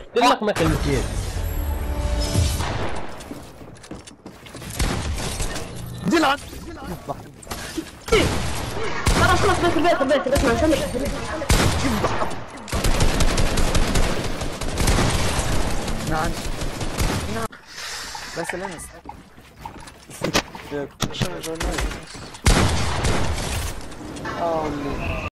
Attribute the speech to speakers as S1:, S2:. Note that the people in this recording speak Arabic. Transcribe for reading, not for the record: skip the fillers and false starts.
S1: قلت لك ما كلمتين.
S2: جلعان
S3: خلاص خلاص بس البيت البيت اسمع سمع.
S2: نعم نعم بس لمس عشان